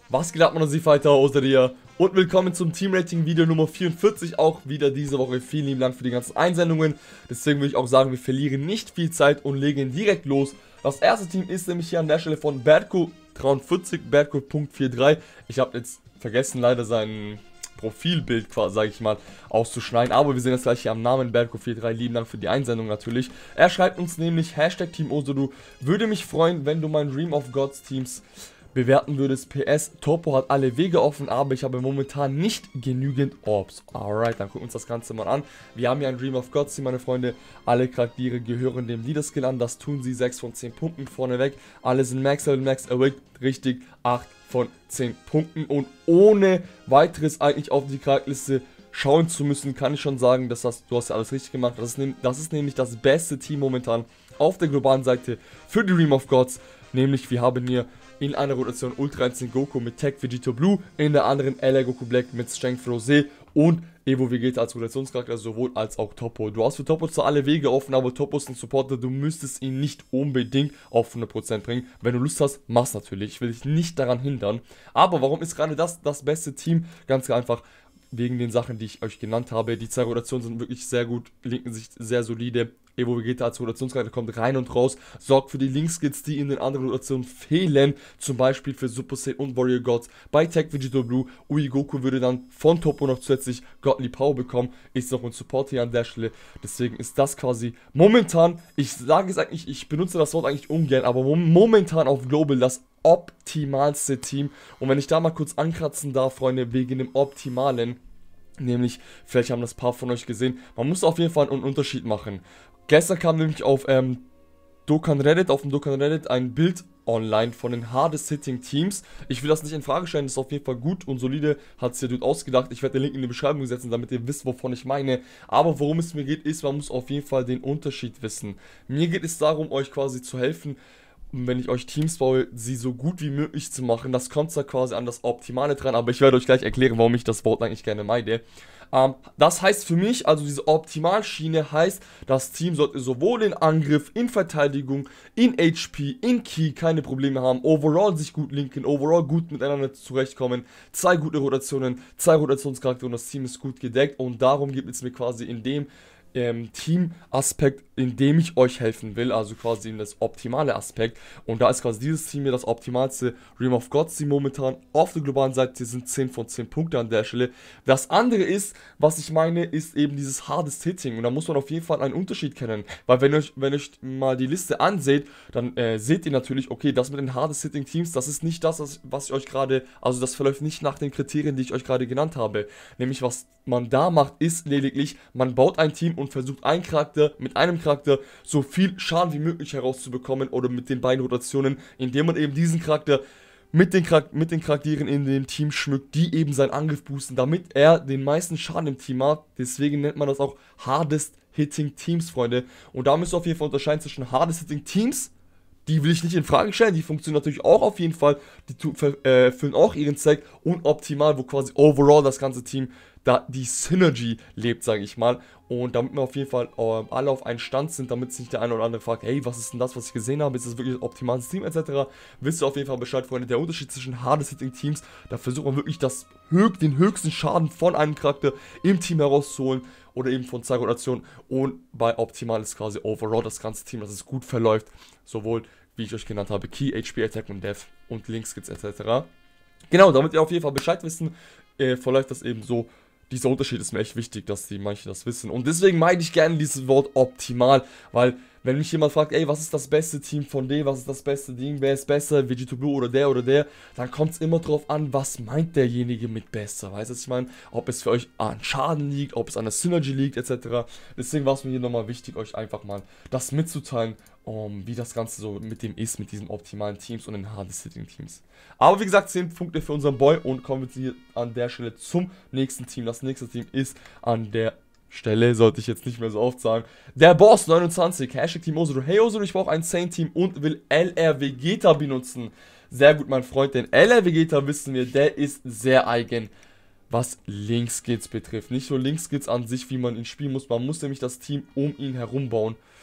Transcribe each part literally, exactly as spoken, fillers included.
Was geht ab, meine Fighter aus der Ria? Und willkommen zum Teamrating-Video Nummer vierundvierzig, auch wieder diese Woche. Vielen lieben Dank für die ganzen Einsendungen. Deswegen würde ich auch sagen, wir verlieren nicht viel Zeit und legen direkt los. Das erste Team ist nämlich hier an der Stelle von Bertko dreiundvierzig, Bertko Punkt dreiundvierzig. Ich habe jetzt vergessen leider sein Profilbild, sage ich mal, auszuschneiden. Aber wir sehen das gleich hier am Namen, Bertko dreiundvierzig. Lieben Dank für die Einsendung natürlich. Er schreibt uns nämlich, Hashtag Team Ozodu, würde mich freuen, wenn du mein Dream of Gods Teams bewerten würdest. P S, Topo hat alle Wege offen, aber ich habe momentan nicht genügend Orbs. Alright, dann gucken wir uns das Ganze mal an. Wir haben hier ein Dream of Gods Team, meine Freunde. Alle Charaktere gehören dem Leader Skill an. Das tun sie, sechs von zehn Punkten vorneweg. Alle sind Max Level, Max Awake, richtig, acht von zehn Punkten. Und ohne weiteres eigentlich auf die Charakterliste schauen zu müssen, kann ich schon sagen, dass das, du hast ja alles richtig gemacht. Das ist, das ist nämlich das beste Team momentan auf der globalen Seite für die Dream of Gods. Nämlich, wir haben hier in einer Rotation Ultra Instinct Goku mit Tech Vegito Blue, in der anderen L R Goku Black mit Strength Rosé und Evo Vegeta als Rotationscharakter, sowohl als auch Topo. Du hast für Topo zwar alle Wege offen, aber Topo ist ein Supporter, du müsstest ihn nicht unbedingt auf hundert Prozent bringen. Wenn du Lust hast, mach's natürlich, ich will dich nicht daran hindern. Aber warum ist gerade das das beste Team? Ganz einfach wegen den Sachen, die ich euch genannt habe. Die zwei Rotationen sind wirklich sehr gut, linken sich sehr solide. Evo Vegeta als Rotationscharakter kommt rein und raus, sorgt für die Linkskills, die in den anderen Rotationen fehlen, zum Beispiel für Super Saiyan und Warrior Gods. Bei Tech Vegito Blue, Ui Goku würde dann von Topo noch zusätzlich Godly Power bekommen, ist noch ein Support hier an der Stelle, deswegen ist das quasi momentan, ich sage es eigentlich, ich benutze das Wort eigentlich ungern, aber momentan auf Global das optimalste Team. Und wenn ich da mal kurz ankratzen darf, Freunde, wegen dem Optimalen, nämlich, vielleicht haben das ein paar von euch gesehen, man muss auf jeden Fall einen Unterschied machen. Gestern kam nämlich auf ähm, Dokkan Reddit, auf dem Dokkan Reddit ein Bild online von den hardest hitting Teams. Ich will das nicht in Frage stellen, das ist auf jeden Fall gut und solide, hat es der Dude ausgedacht. Ich werde den Link in die Beschreibung setzen, damit ihr wisst, wovon ich meine. Aber worum es mir geht, ist, man muss auf jeden Fall den Unterschied wissen. Mir geht es darum, euch quasi zu helfen, wenn ich euch Teams baue, sie so gut wie möglich zu machen. Das kommt zwar quasi an das Optimale dran, aber ich werde euch gleich erklären, warum ich das Wort eigentlich gerne meide. Ähm, das heißt für mich, also diese Optimalschiene heißt, das Team sollte sowohl in Angriff, in Verteidigung, in H P, in Key keine Probleme haben, overall sich gut linken, overall gut miteinander zurechtkommen, zwei gute Rotationen, zwei Rotationscharaktere und das Team ist gut gedeckt und darum gibt es mir quasi in dem Ähm, Team-Aspekt, in dem ich euch helfen will, also quasi in das optimale Aspekt. Und da ist quasi dieses Team hier das optimalste Realm of Gods Team momentan. Auf der globalen Seite sind zehn von zehn Punkte an der Stelle. Das andere ist, was ich meine, ist eben dieses Hardest Hitting. Und da muss man auf jeden Fall einen Unterschied kennen. Weil wenn ihr euch, wenn ihr euch mal die Liste anseht, dann äh, seht ihr natürlich, okay, das mit den Hardest Hitting Teams, das ist nicht das, was, was ich euch gerade, also das verläuft nicht nach den Kriterien, die ich euch gerade genannt habe. Nämlich was man da macht, ist lediglich, man baut ein Team und versucht einen Charakter mit einem Charakter so viel Schaden wie möglich herauszubekommen oder mit den beiden Rotationen, indem man eben diesen Charakter mit den, Charakter mit den Charakteren in dem Team schmückt, die eben seinen Angriff boosten, damit er den meisten Schaden im Team hat. Deswegen nennt man das auch Hardest Hitting Teams, Freunde. Und da müsst ihr auf jeden Fall unterscheiden zwischen Hardest Hitting Teams, die will ich nicht in Frage stellen, die funktionieren natürlich auch auf jeden Fall, die äh, füllen auch ihren Zweck und optimal, wo quasi overall das ganze Team da die Synergy lebt, sage ich mal. Und damit wir auf jeden Fall äh, alle auf einen Stand sind, damit sich der eine oder andere fragt, hey, was ist denn das, was ich gesehen habe, ist das wirklich ein optimales Team et cetera. Wisst ihr auf jeden Fall Bescheid, Freunde, der Unterschied zwischen Hardest Hitting Teams, da versucht man wirklich das, den höchsten Schaden von einem Charakter im Team herauszuholen oder eben von zwei Rotationen. Und bei optimal ist quasi overall das ganze Team, dass es gut verläuft, sowohl, wie ich euch genannt habe, Key, H P, Attack und Death und Linkskills et cetera. Genau, damit ihr auf jeden Fall Bescheid wissen, äh, verläuft das eben so. Dieser Unterschied ist mir echt wichtig, dass die manche das wissen. Und deswegen meide ich gerne dieses Wort optimal, weil wenn mich jemand fragt, ey, was ist das beste Team von dem, was ist das beste Ding, wer ist besser, Vegito Blue oder der oder der, dann kommt es immer drauf an, was meint derjenige mit besser, weißt du, was ich meine? Ob es für euch an Schaden liegt, ob es an der Synergy liegt, et cetera. Deswegen war es mir hier nochmal wichtig, euch einfach mal das mitzuteilen, um, wie das Ganze so mit dem ist, mit diesen optimalen Teams und den Hardest Hitting Teams. Aber wie gesagt, zehn Punkte für unseren Boy und kommen wir hier an der Stelle zum nächsten Team. Das nächste Team ist an der Stelle, sollte ich jetzt nicht mehr so oft sagen, der Boss neunundzwanzig, Hashtag Team Ozoru. Hey Ozoru, ich brauche ein Saiyan-Team und will L R Vegeta benutzen. Sehr gut, mein Freund, denn L R Vegeta, wissen wir, der ist sehr eigen, was Linkskills betrifft. Nicht nur Linkskills an sich, wie man ihn spielen muss, man muss nämlich das Team um ihn herum bauen.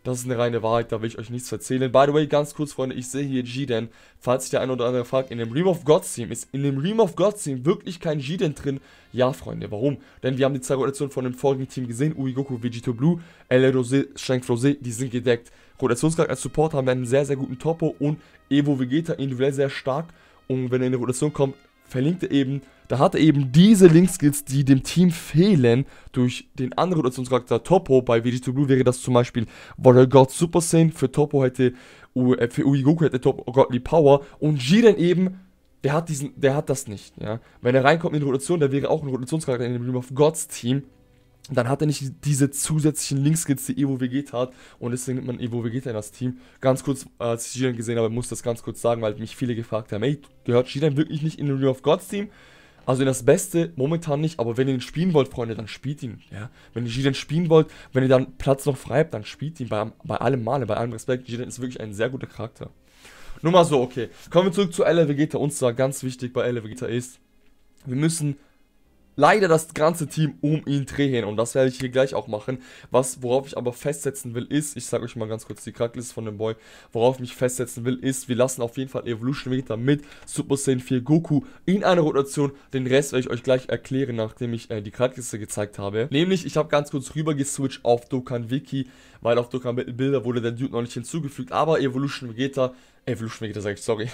Das ist eine reine Wahrheit, da will ich euch nichts erzählen. By the way, ganz kurz, Freunde, ich sehe hier Jiden. Falls sich der eine oder andere fragt, in dem Realm of Gods Team, ist in dem Realm of Gods Team wirklich kein Jiden drin? Ja, Freunde, warum? Denn wir haben die zwei Rotationen von dem vorigen Team gesehen. Uigoku, Vegito Blue, L R Rosé, Strength Rosé, die sind gedeckt. Rotationscharakter als Support haben wir einen sehr, sehr guten Topo und Evo Vegeta individuell sehr stark. Und wenn er in die Rotation kommt, verlinkt er eben, da hat er eben diese Link-Skills, die dem Team fehlen, durch den anderen Rotationscharakter Topo. Bei Vegito Blue wäre das zum Beispiel Warrior God Super Saiyan, für Topo hätte, äh, für Uigoku hätte Topo Godly Power und Jiden eben, der hat diesen, der hat das nicht, ja. Wenn er reinkommt in die Rotation, der wäre auch ein Rotationscharakter in dem Realm of Gods Team, dann hat er nicht diese zusätzlichen Link-Skills, die Evo Vegeta hat. Und deswegen nimmt man Evo Vegeta in das Team. Ganz kurz, als ich Jiden gesehen habe, muss das ganz kurz sagen, weil mich viele gefragt haben, ey, gehört Jiden wirklich nicht in den Realm of Gods Team? Also in das Beste momentan nicht, aber wenn ihr ihn spielen wollt, Freunde, dann spielt ihn. Ja? Wenn ihr Jiden spielen wollt, wenn ihr dann Platz noch frei habt, dann spielt ihn bei, bei allem Male, bei allem Respekt. Jiden ist wirklich ein sehr guter Charakter. Nur mal so, okay. Kommen wir zurück zu L R Vegeta. Und zwar ganz wichtig bei L R Vegeta ist, wir müssen leider das ganze Team um ihn drehen und das werde ich hier gleich auch machen. Was, worauf ich aber festsetzen will, ist, ich sage euch mal ganz kurz die Charakterliste von dem Boy, worauf ich mich festsetzen will, ist, wir lassen auf jeden Fall Evolution Vegeta mit Super Saiyan vier Goku in einer Rotation. Den Rest werde ich euch gleich erklären, nachdem ich äh, die Charakterliste gezeigt habe. Nämlich, ich habe ganz kurz rüber geswitcht auf Dokkan Wiki, weil auf Dokkan Bilder wurde der Dude noch nicht hinzugefügt, aber Evolution Vegeta, Evolution Vegeta sage ich, sorry,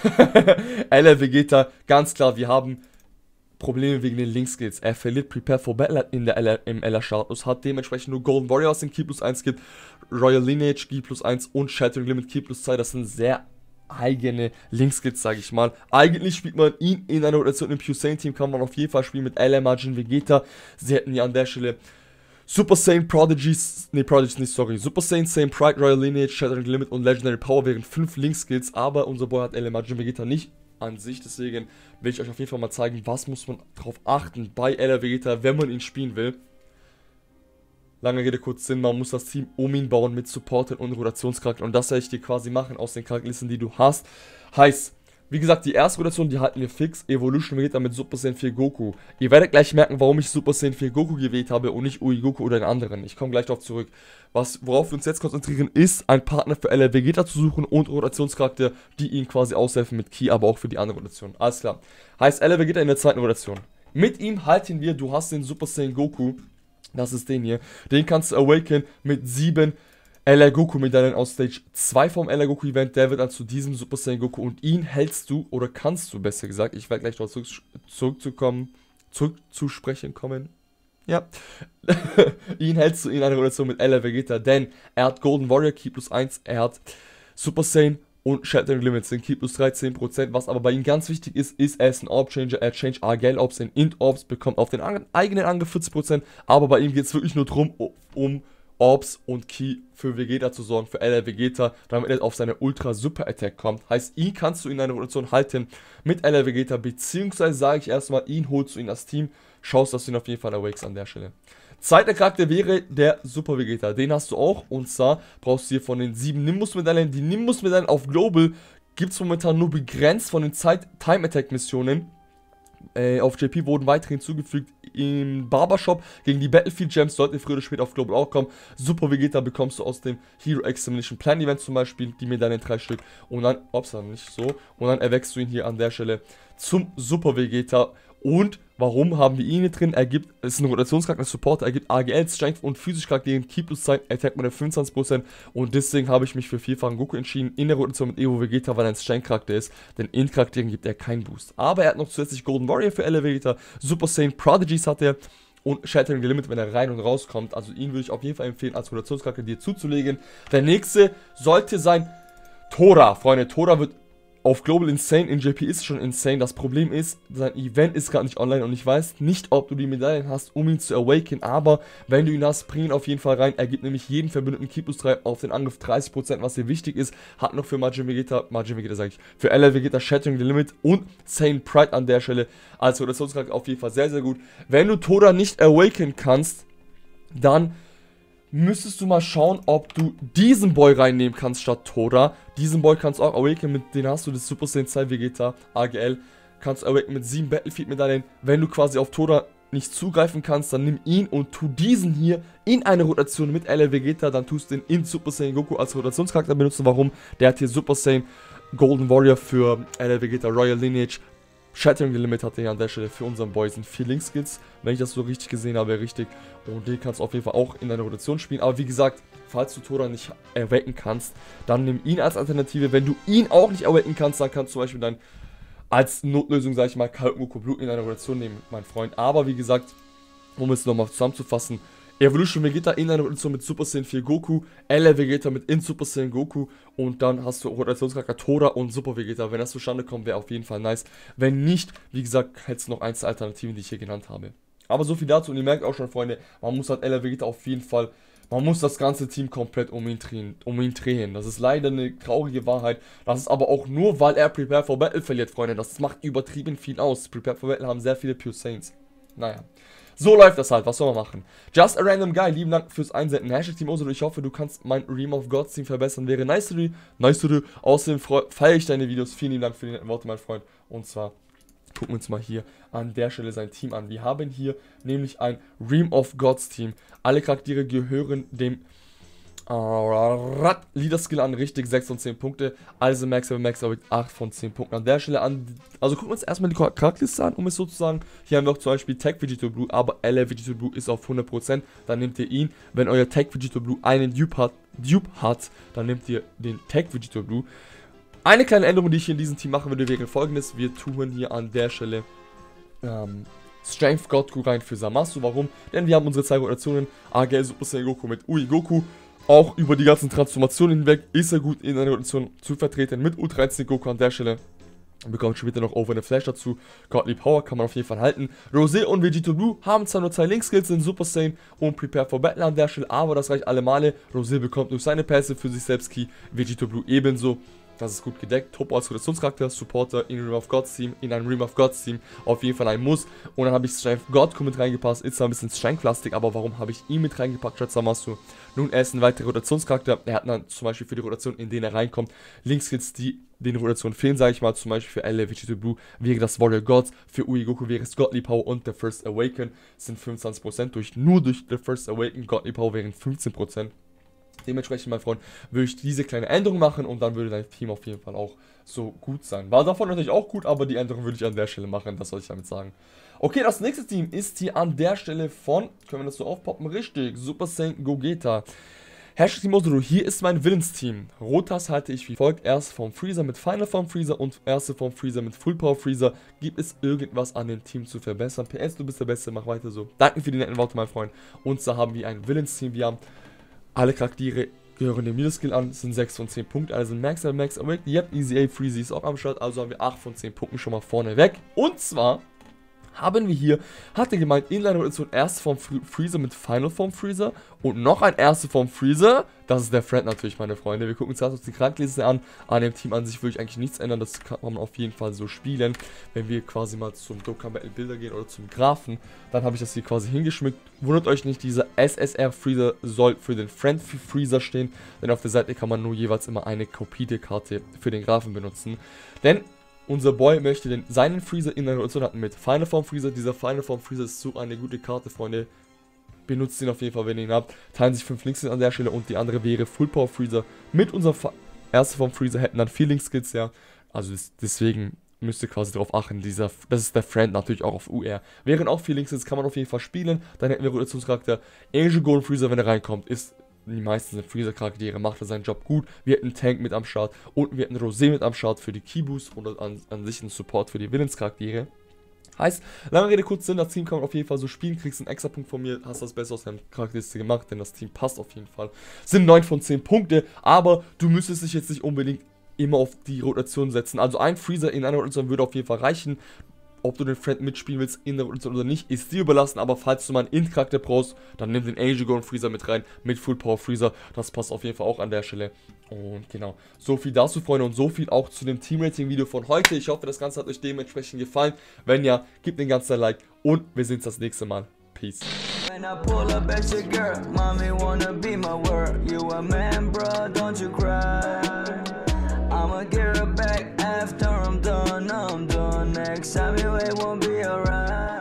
L R Vegeta, ganz klar, wir haben Probleme wegen den Link-Skills. Er verliert Prepare for Battle in der L R, im L R-Status, hat dementsprechend nur Golden Warrior, was den Ki plus eins gibt, Royal Lineage, Ki plus eins und Shattering Limit, Ki plus zwei. Das sind sehr eigene Link-Skills, sage ich mal. Eigentlich spielt man ihn in einer Rotation im Pure-Saiyan-Team, kann man auf jeden Fall spielen mit L R Majin Vegeta. Sie hätten ja an der Stelle Super Saiyan Prodigies, ne Prodigies nicht, sorry, Super Saiyan, Saiyan Pride, Royal Lineage, Shattering Limit und Legendary Power wären fünf Link-Skills, aber unser Boy hat L R Majin Vegeta nicht an sich, deswegen will ich euch auf jeden Fall mal zeigen, was muss man darauf achten bei L R Vegeta, wenn man ihn spielen will. Lange Rede, kurz Sinn, man muss das Team um ihn bauen mit Supportern und Rotationscharakter und das werde ich dir quasi machen aus den Charakterlisten, die du hast. Heißt, wie gesagt, die erste Rotation, die halten wir fix, Evolution Vegeta mit Super Saiyan vier Goku. Ihr werdet gleich merken, warum ich Super Saiyan vier Goku gewählt habe und nicht Uigoku oder den anderen. Ich komme gleich darauf zurück. Was, worauf wir uns jetzt konzentrieren, ist, einen Partner für L R Vegeta zu suchen und Rotationscharakter, die ihn quasi aushelfen mit Ki, aber auch für die andere Rotation. Alles klar. Heißt L R Vegeta in der zweiten Rotation. Mit ihm halten wir, du hast den Super Saiyan Goku, das ist den hier, den kannst du awaken mit sieben L R Goku Medaillen aus Stage zwei vom L R Goku Event, der wird dann zu diesem Super Saiyan Goku und ihn hältst du, oder kannst du besser gesagt, ich werde gleich darauf zurück, zurückzukommen, zurück zu sprechen kommen, ja, ihn hältst du in einer Relation mit L R Vegeta, denn er hat Golden Warrior Ki plus eins, er hat Super Saiyan und Shattering Limits sind Ki plus dreizehn Prozent, was aber bei ihm ganz wichtig ist, ist, er ist ein Orb Changer, er change A G L Orbs in Int Orbs, bekommt auf den eigenen Angriff vierzig Prozent, aber bei ihm geht es wirklich nur darum, um Orbs und Ki für Vegeta zu sorgen, für L R Vegeta, damit er auf seine Ultra Super Attack kommt. Heißt, ihn kannst du in einer Rotation halten mit L R Vegeta, beziehungsweise sage ich erstmal, ihn holst du in das Team, schaust, dass du ihn auf jeden Fall awakes an der Stelle. Zweiter Charakter wäre der Super Vegeta, den hast du auch, und zwar brauchst du hier von den sieben Nimbus-Medaillen, die Nimbus-Medaillen auf Global gibt es momentan nur begrenzt von den Time-Attack-Missionen. Äh, auf J P wurden weitere hinzugefügt. Im Barbershop gegen die Battlefield Gems sollte früher oder später auf Global auch kommen. Super Vegeta bekommst du aus dem Hero Examination Plan Event zum Beispiel, die Medaillen drei Stück. Und dann, ups, dann nicht so. Und dann erwächst du ihn hier an der Stelle zum Super Vegeta. Und warum haben wir ihn hier drin? Er gibt, es ist ein Rotationscharakter, Supporter, er gibt A G L, Strength und physisch Charakteren, Ki plus zwei, Attack mit fünfundzwanzig Prozent. Und deswegen habe ich mich für vierfachen Goku entschieden in der Rotation mit Evo Vegeta, weil er ein Strength-Charakter ist. Denn in Charakteren gibt er keinen Boost. Aber er hat noch zusätzlich Golden Warrior für L R Vegeta, Super Saiyan Prodigies hat er und Shattering Limit, wenn er rein und rauskommt. Also ihn würde ich auf jeden Fall empfehlen, als Rotationscharakter dir zuzulegen. Der nächste sollte sein Tora. Freunde, Tora wird auf Global insane, in J P ist schon insane. Das Problem ist, sein Event ist gerade nicht online und ich weiß nicht, ob du die Medaillen hast, um ihn zu awaken, aber wenn du ihn hast, bring ihn auf jeden Fall rein. Er gibt nämlich jeden verbündeten Ki plus drei auf den Angriff dreißig Prozent, was hier wichtig ist. Hat noch für Majin Vegeta, Majin Vegeta sage ich, für L R Vegeta Shattering the Limit und Saiyan Pride an der Stelle. Also Rotationscharakter auf jeden Fall sehr, sehr gut. Wenn du Tora nicht awaken kannst, dann müsstest du mal schauen, ob du diesen Boy reinnehmen kannst statt Tora. Diesen Boy kannst du auch awaken, mit den hast du das Super Saiyan zwei Vegeta, A G L, kannst du awaken mit sieben Battlefield Medaillen. Wenn du quasi auf Tora nicht zugreifen kannst, dann nimm ihn und tu diesen hier in eine Rotation mit L L Vegeta, dann tust du den in Super Saiyan Goku als Rotationscharakter benutzen. Warum? Der hat hier Super Saiyan Golden Warrior für L L Vegeta Royal Lineage. Shattering the Limit hat er hier an der Stelle für unseren Boy, sind vier Link-Skills, wenn ich das so richtig gesehen habe, richtig. Und den kannst du auf jeden Fall auch in deiner Rotation spielen. Aber wie gesagt, falls du Tora nicht erwecken kannst, dann nimm ihn als Alternative. Wenn du ihn auch nicht erwecken kannst, dann kannst du zum Beispiel dann als Notlösung, sage ich mal, Kalten Goku Blut in deiner Rotation nehmen, mein Freund. Aber wie gesagt, um es nochmal zusammenzufassen, Evolution Vegeta in einer Rotation mit Super Saiyan vier Goku, L L Vegeta mit in Super Saiyan Goku und dann hast du Rotationscharakter Tora und Super Vegeta. Wenn das zustande kommt, wäre auf jeden Fall nice. Wenn nicht, wie gesagt, hättest du noch eins der Alternativen, die ich hier genannt habe. Aber so viel dazu und ihr merkt auch schon, Freunde, man muss halt L L Vegeta auf jeden Fall, man muss das ganze Team komplett um ihn drehen. Um ihn drehen. Das ist leider eine traurige Wahrheit. Das ist aber auch nur, weil er Prepare for Battle verliert, Freunde. Das macht übertrieben viel aus. Prepare for Battle haben sehr viele Pure Saiyans. Naja. So läuft das halt, was soll man machen? Just a random guy, lieben Dank fürs Einsenden. Hashtag Team Oso, ich hoffe, du kannst mein Realm of Gods Team verbessern. Wäre nice to do, nice to do. Außerdem feiere ich deine Videos. Vielen lieben Dank für die netten Worte, mein Freund. Und zwar gucken wir uns mal hier an der Stelle sein Team an. Wir haben hier nämlich ein Realm of Gods Team. Alle Charaktere gehören dem Uh, Leader Skill an, richtig, sechs von zehn Punkte. Also Max, Max, acht von zehn Punkten an der Stelle an. Also gucken wir uns erstmal die Charakterliste an, um es so zu sagen. Hier haben wir auch zum Beispiel Tech Vegeta Blue, aber L L Vegeta Blue ist auf hundert Prozent. Dann nehmt ihr ihn. Wenn euer Tech Vegeta Blue einen Dupe hat, Dupe hat, dann nehmt ihr den Tech Vegeta Blue. Eine kleine Änderung, die ich hier in diesem Team machen würde, wäre folgendes. Wir tun hier an der Stelle ähm, Strength Goku rein für Zamasu. Warum? Denn wir haben unsere zwei Rotationen. A G L Super Saiyan Goku mit Ui Goku. Auch über die ganzen Transformationen hinweg ist er gut in einer Rotation zu vertreten mit Ultra Instinct Goku an der Stelle. Wir bekommen später noch Over the Flash dazu. Godly Power kann man auf jeden Fall halten. Rosé und Vegeta Blue haben zwar nur zwei Link-Skills in Super Saiyan und Prepare for Battle an der Stelle, aber das reicht alle Male. Rosé bekommt durch seine Pässe für sich selbst Key, Vegeta Blue ebenso. Das ist gut gedeckt. Topo als Rotationscharakter, Supporter in Realm of Gods Team, in ein Realm of Gods Team. Auf jeden Fall ein Muss. Und dann habe ich Strength Goku mit reingepasst. Ist zwar ein bisschen Strength-lastig, aber warum habe ich ihn mit reingepackt, statt Zamasu? Nun, er ist ein weiterer Rotationscharakter. Er hat dann zum Beispiel für die Rotation, in denen er reinkommt, Linkskills, die den Rotationen fehlen, sage ich mal. Zum Beispiel für L L Vegeta Blue wäre das Warrior Gods. Für Ui Goku wäre es Godly Power und The First Awaken. Das sind fünfundzwanzig Prozent. Durch, nur durch The First Awaken. Godly Power wären fünfzehn Prozent. Dementsprechend, mein Freund, würde ich diese kleine Änderung machen und dann würde dein Team auf jeden Fall auch so gut sein. War davon natürlich auch gut, aber die Änderung würde ich an der Stelle machen, das soll ich damit sagen. Okay, das nächste Team ist hier an der Stelle von, können wir das so aufpoppen? Richtig, Super Saiyan Gogeta. Hashtag Team Osuru, hier ist mein Willens-Team. Rotas halte ich wie folgt: erste Form Freezer mit Final Form Freezer und erste Form Freezer mit Full Power Freezer. Gibt es irgendwas an dem Team zu verbessern? P S, du bist der Beste, mach weiter so. Danke für die netten Worte, mein Freund. Und so haben wir ein Willens-Team, wir haben alle Charaktere gehören dem Leader Skill an, sind sechs von zehn Punkten, also Max, Max, Awake, yep, Easy A, Freezy ist auch am Start, also haben wir acht von zehn Punkten schon mal vorne weg. Und zwar haben wir hier, hatte gemeint, Inline-Rotation erste Form Freezer mit Final Form Freezer und noch ein erste Form Freezer. Das ist der Friend natürlich, meine Freunde. Wir gucken uns erst die Charakterliste an. An dem Team an sich würde ich eigentlich nichts ändern. Das kann man auf jeden Fall so spielen. Wenn wir quasi mal zum Dokkan Battle Bilder gehen oder zum Graphen, dann habe ich das hier quasi hingeschmückt. Wundert euch nicht, dieser S S R Freezer soll für den Friend Freezer stehen, denn auf der Seite kann man nur jeweils immer eine Kopie der Karte für den Graphen benutzen. Denn unser Boy möchte den, seinen Freezer in der Rotation hatten mit Final Form Freezer. Dieser Final Form Freezer ist so eine gute Karte, Freunde. Benutzt ihn auf jeden Fall, wenn ihr ihn habt. Teilen sich fünf Links an der Stelle und die andere wäre Full Power Freezer. Mit unserem ersten Form Freezer hätten dann vier Link-Skills, ja. Also das, deswegen müsst ihr quasi darauf achten. Dieser, das ist der Friend natürlich auch auf U R. Wären auch vier Link-Skills, kann man auf jeden Fall spielen. Dann hätten wir Rotationscharakter Angel Golden Freezer, wenn er reinkommt. Ist Die meisten sind Freezer-Charaktere, macht er seinen Job gut. Wir hätten einen Tank mit am Start und wir hätten Rosé mit am Start für die Key-Boost und an, an sich einen Support für die Willens-Charaktere. Heißt, lange Rede, kurz Sinn, das Team kann man auf jeden Fall so spielen, kriegst einen extra Punkt von mir, hast das Beste aus deiner Charakterliste gemacht, denn das Team passt auf jeden Fall. Sind neun von zehn Punkte, aber du müsstest dich jetzt nicht unbedingt immer auf die Rotation setzen. Also ein Freezer in einer Rotation würde auf jeden Fall reichen. Ob du den Friend mitspielen willst in der Rotation oder nicht, ist dir überlassen, aber falls du mal einen Int-Charakter brauchst, dann nimm den Angel Golden Freezer mit rein, mit Full Power Freezer, das passt auf jeden Fall auch an der Stelle. Und genau, so viel dazu, Freunde, und so viel auch zu dem Team-Rating-Video von heute. Ich hoffe, das Ganze hat euch dementsprechend gefallen. Wenn ja, gebt den ganzen Like und wir sehen uns das nächste Mal. Peace. When I pull up at your girl, mommy wanna be my word. You a man, bro, don't you cry. I'ma get her back after I'm done, I'm done. Next time you it won't be alright.